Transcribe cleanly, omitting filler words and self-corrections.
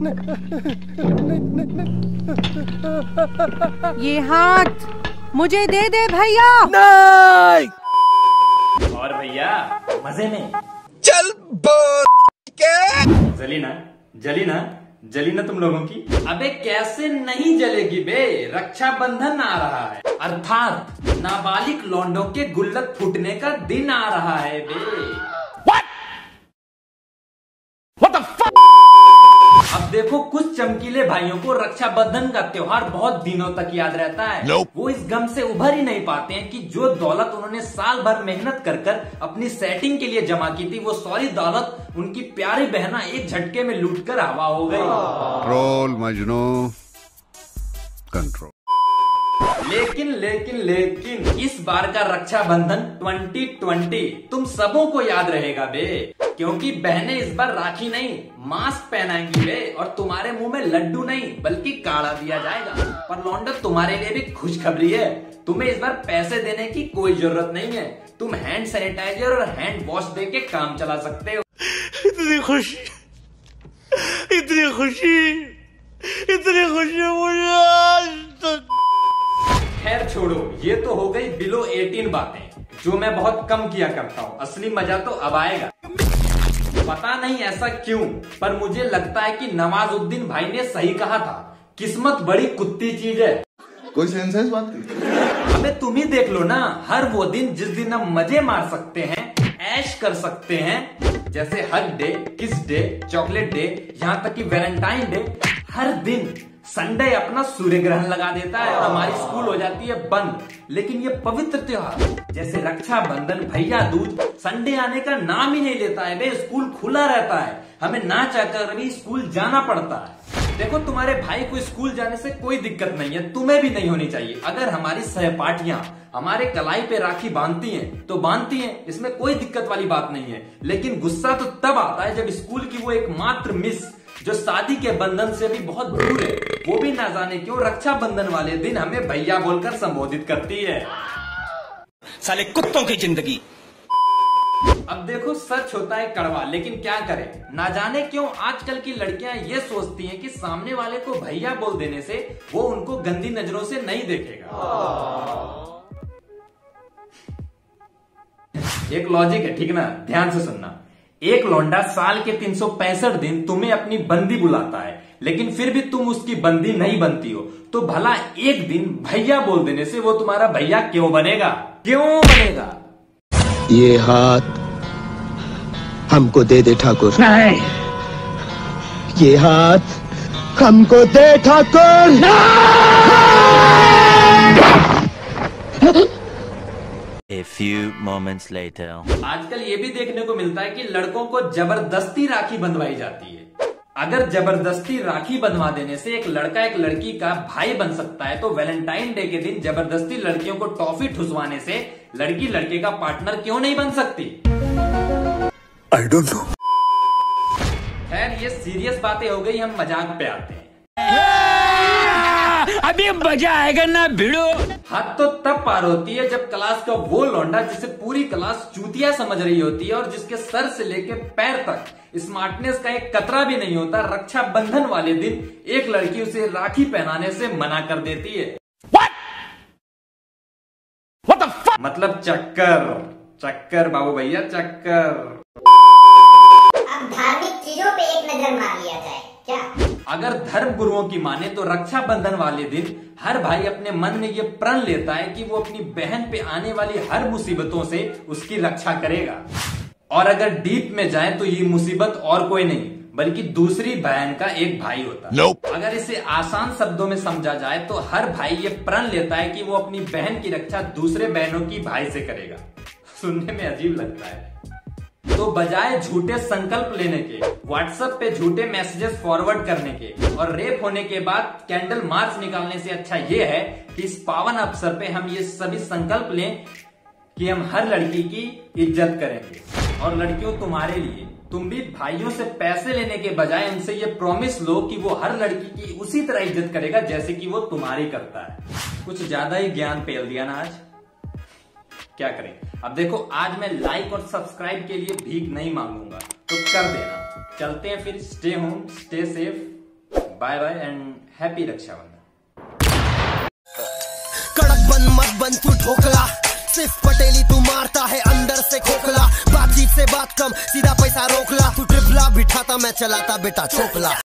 ये हाथ मुझे दे दे भैया। नहीं। और भैया मजे में चल क्या जली ना तुम लोगों की। अबे कैसे नहीं जलेगी बे, रक्षाबंधन आ रहा है, अर्थात नाबालिग लौंडों के गुल्लक फूटने का दिन आ रहा है बे। अब देखो कुछ चमकीले भाइयों को रक्षाबंधन का त्योहार बहुत दिनों तक याद रहता है। वो इस गम से उभर ही नहीं पाते हैं कि जो दौलत उन्होंने साल भर मेहनत कर कर अपनी सेटिंग के लिए जमा की थी, वो सारी दौलत उनकी प्यारी बहना एक झटके में लूटकर हवा हो गई। Control Majnu control. लेकिन इस बार का रक्षाबंधन 2020 तुम सबों को याद रहेगा बे, क्योंकि बहनें इस बार राखी नहीं मास्क पहनाएंगी बे, और तुम्हारे मुंह में लड्डू नहीं बल्कि काढ़ा दिया जाएगा। पर लौंडा तुम्हारे लिए भी खुशखबरी है, तुम्हें इस बार पैसे देने की कोई जरूरत नहीं है। तुम हैंड सैनिटाइजर और हैंड वॉश दे के काम चला सकते हो। इतनी खुशी मुझे आज तक। खैर छोड़ो, ये तो हो गई बिलो 18 बातें जो मैं बहुत कम किया करता हूँ। असली मजा तो अब आएगा। पता नहीं ऐसा क्यों, पर मुझे लगता है कि नवाजुद्दीन भाई ने सही कहा था, किस्मत बड़ी कुत्ती चीज है। कोई सेंस है इस बात की? अबे तुम ही देख लो ना, हर वो दिन जिस दिन हम मजे मार सकते हैं, ऐश कर सकते हैं, जैसे hug day, kiss day, chocolate day, यहाँ तक कि वैलेंटाइन डे, हर दिन संडे अपना सूर्य ग्रहण लगा देता है और हमारी स्कूल हो जाती है बंद। लेकिन ये पवित्र त्योहार जैसे रक्षाबंधन, भैया दूज, संडे आने का नाम ही नहीं लेता है बे। स्कूल खुला रहता है, हमें ना चाहकर भी स्कूल जाना पड़ता है। देखो तुम्हारे भाई को स्कूल जाने से कोई दिक्कत नहीं है, तुम्हें भी नहीं होनी चाहिए। अगर हमारी सहपाठियां हमारे कलाई पे राखी बांधती हैं तो बांधती हैं, इसमें कोई दिक्कत वाली बात नहीं है। लेकिन गुस्सा तो तब आता है जब स्कूल की वो एकमात्र मिस जो शादी के बंधन से भी बहुत दूर है, वो भी ना जाने क्यों रक्षाबंधन वाले दिन हमें भैया बोलकर संबोधित करती है। साले कुत्तों की जिंदगी। अब देखो सच होता है कड़वा, लेकिन क्या करें, ना जाने क्यों आजकल की लड़कियां ये सोचती हैं कि सामने वाले को भैया बोल देने से वो उनको गंदी नजरों से नहीं देखेगा। एक लॉजिक है, ठीक ना, ध्यान से सुनना। एक लौंडा साल के 365 दिन तुम्हें अपनी बंदी बुलाता है, लेकिन फिर भी तुम उसकी बंदी नहीं बनती हो, तो भला एक दिन भैया बोल देने से वो तुम्हारा भैया क्यों बनेगा? ये हाथ हमको दे दे ठाकुर। नहीं, ये हाथ हमको दे Thakur. A few moments later. आजकल ये भी देखने को मिलता है कि लड़कों को जबरदस्ती राखी बंधवाई जाती है। अगर जबरदस्ती राखी बंधवा देने से एक लड़का एक लड़की का भाई बन सकता है, तो वैलेंटाइन डे के दिन जबरदस्ती लड़कियों को टॉफी ठुसवाने से लड़की लड़के का पार्टनर क्यों नहीं बन सकती? I don't know. खैर ये सीरियस बातें हो गई, हम मजाक पे आते हैं। अभी मजा आएगा ना भिड़ो। हद तो तब पार होती है जब क्लास का वो लौंडा जिसे पूरी क्लास चूतिया समझ रही होती है और जिसके सर से लेके पैर तक स्मार्टनेस का एक कतरा भी नहीं होता, रक्षाबंधन वाले दिन एक लड़की उसे राखी पहनाने से मना कर देती है। What the fuck? मतलब चक्कर बाबू भैया, चक्कर। अब धार्मिक चीजों पे एक नजर मार लिया जाए क्या? अगर धर्म गुरुओं की माने तो रक्षाबंधन वाले दिन हर भाई अपने मन में ये प्रण लेता है कि वो अपनी बहन पे आने वाली हर मुसीबतों से उसकी रक्षा करेगा। और अगर डीप में जाए तो ये मुसीबत और कोई नहीं बल्कि दूसरी बहन का एक भाई होता है। अगर इसे आसान शब्दों में समझा जाए तो हर भाई ये प्रण लेता है कि वो अपनी बहन की रक्षा दूसरे बहनों की भाई से करेगा। सुनने में अजीब लगता है। तो बजाय झूठे संकल्प लेने के, व्हाट्सएप पे झूठे मैसेजेस फॉरवर्ड करने के और रेप होने के बाद कैंडल मार्च निकालने से अच्छा ये है कि इस पावन अवसर पे हम ये सभी संकल्प लें कि हम हर लड़की की इज्जत करेंगे। और लड़कियों तुम्हारे लिए, तुम भी भाइयों से पैसे लेने के बजाय उनसे ये प्रॉमिस लो कि वो हर लड़की की उसी तरह इज्जत करेगा जैसे कि वो तुम्हारी करता है। कुछ ज्यादा ही ज्ञान पेल दिया ना आज, क्या करें। अब देखो आज मैं लाइक और सब्सक्राइब के लिए भीख नहीं मांगूंगा, तो कर देना। चलते हैं फिर, stay home, stay safe, bye bye and happy Rakshabandhan. कड़क बन मत बन तू ढोकला, सिर्फ पटेली तू मारता है अंदर से खोखला। बातचीत से बात कम, सीधा पैसा रोकला, तू ट्रिपला बिठाता मैं चलाता बेटा चोकला।